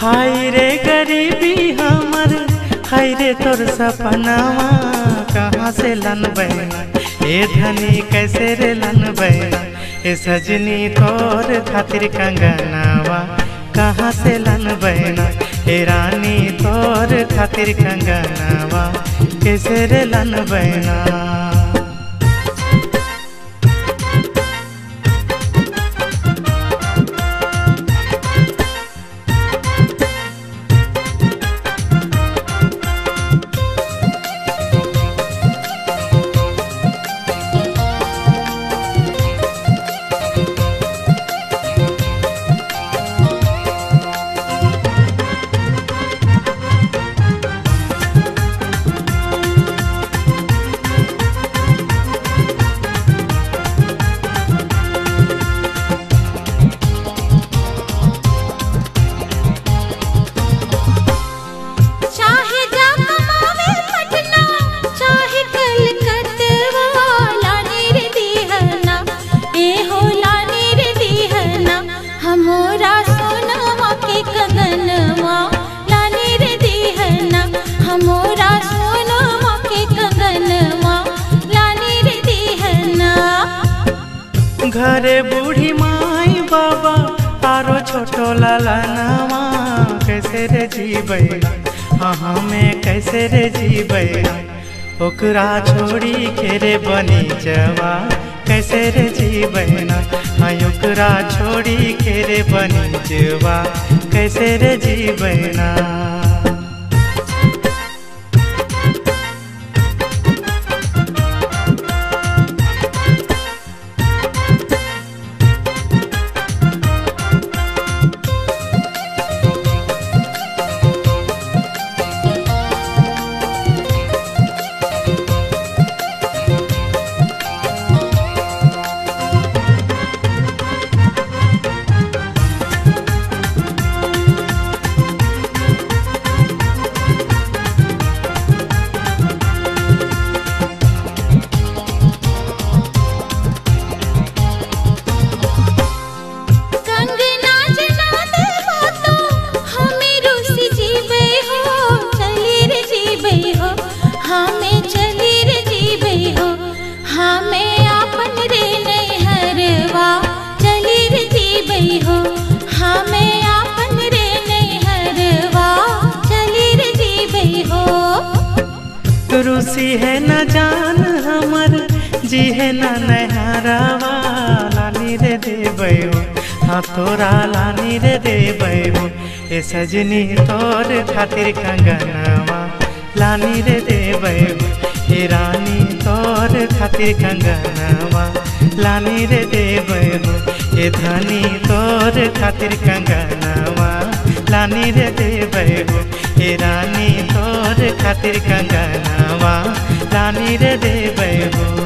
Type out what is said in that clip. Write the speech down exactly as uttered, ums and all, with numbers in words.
हाय रे गरीबी हमर, हाय रे तोर सपनावा कहाँ से लन बैना, ए धनी कैसे रे लन बैना, ए सजनी तोर खातिर कंगनावा कहाँ से लन बैना, ए रानी तोर खातिर कंगनावा कैसे रे लन बैना। घरे बूढ़ी माई बाबा आरो छोटो लाला नामा कैसे रे जीबैना, हाँ हमें कैसे रे जीबैना, ओकरा छोड़ी के रे बनी जवा कैसे रे जीबैना, हाँ ओकरा छोड़ी के रे बनी जवा कैसे रे जीबैना। रूसी है न जान हमर, जी है न नहरावा, लानी रे देबै हो, हाँ तोरा लानी रे देबै हो, ए सजनी तोर खातिर कंगनवा लानी रे देबै हो, ए रानी तोर खातिर कंगनवा लानी रे देबै हो, ए धनी तोर खातिर कंगनवा लानी रे देबै हो, ए रानी तोर खातिर कंगनवा लानी रे देबै हो।